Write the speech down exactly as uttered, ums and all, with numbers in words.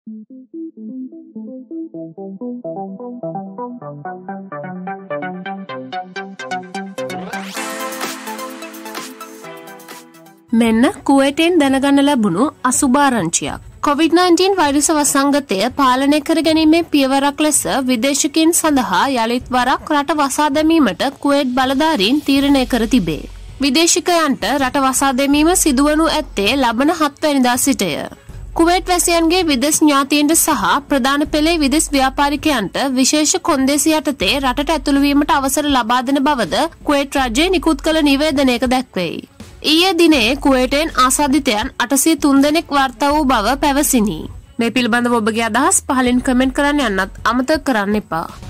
මෙන්න කුවේටෙන් දැනගන්න ලැබුණු අසුභාරංචියක්. කොවිඩ් නයින්ටීන් වෛරස වසංගතය පාලනය කර ගැනීමේ පියවරක් ලෙස විදේශිකයින් සඳහා යළිත් වරක් රට වසා දැමීමට කුවේට් බලධාරීන් තීරණය කර තිබේ. විදේශිකයන්ට රට වසා දැමීම සිදුවනු ඇත්තේ ලබන හත්වැනිදා සිටය. කුවේට් වැසියන්ගේ විදේශ ඥාතීන්ට සහ ප්‍රධාන පෙළේ විදේශ ව්‍යාපාරිකයන්ට විශේෂ කොන්දේසි යටතේ රටට ඇතුළු වීමට අවසර ලබා දෙන බවද කුවේට් රජය නිකුත් කළ නිවේදනයක දැක්වෙයි. ඊයේ දිනේ කුවේටෙන් ආසාදිතයන් අටසිය තුන් දෙනෙක් වාර්තා වූ බව පැවසිනි. මේ පිළිබඳව ඔබගේ අදහස් පහලින් කමෙන්ට් කරන්න යන්නත් අමතක කරන්න එපා.